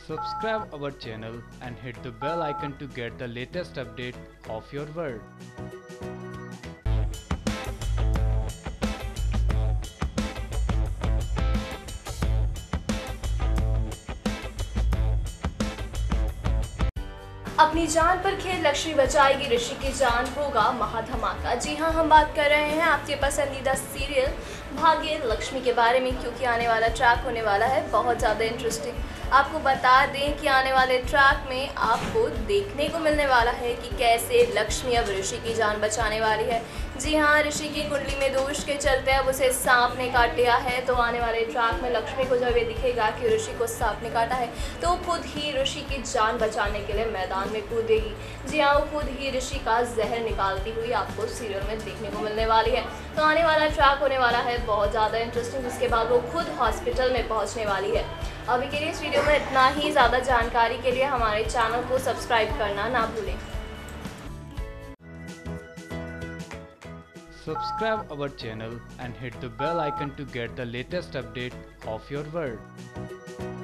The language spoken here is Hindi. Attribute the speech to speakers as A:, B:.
A: Subscribe our channel and hit the bell icon to get the latest update of your world.
B: अपनी जान पर खेल लक्ष्मी बचाएगी ऋषि की जान, होगा महाधमाका। जी हाँ, हम बात कर रहे हैं आपके पसंदीदा सीरियल भाग्य लक्ष्मी के बारे में, क्योंकि आने वाला ट्रैक होने वाला है बहुत ज़्यादा इंटरेस्टिंग। आपको बता दें कि आने वाले ट्रैक में आपको देखने को मिलने वाला है कि कैसे लक्ष्मी अब ऋषि की जान बचाने वाली है। जी हाँ, ऋषि की कुंडली में दोष के चलते अब उसे सांप ने काट लिया है, तो आने वाले ट्रैक में लक्ष्मी को जब ये दिखेगा कि ऋषि को सांप ने काटा है तो वो खुद ही ऋषि की जान बचाने के लिए मैदान में कूदेगी। जी हाँ, वो खुद ही ऋषि का जहर निकालती हुई आपको सीरियल में देखने को मिलने वाली है। तो आने वाला ट्रैक होने वाला है बहुत ज़्यादा इंटरेस्टिंग, जिसके बाद वो खुद हॉस्पिटल में पहुँचने वाली है। अभी के लिए इस वीडियो में इतना ही। ज़्यादा जानकारी के लिए हमारे चैनल को सब्सक्राइब करना ना भूलें।
A: Subscribe our channel and hit the bell icon to get the latest update of your world.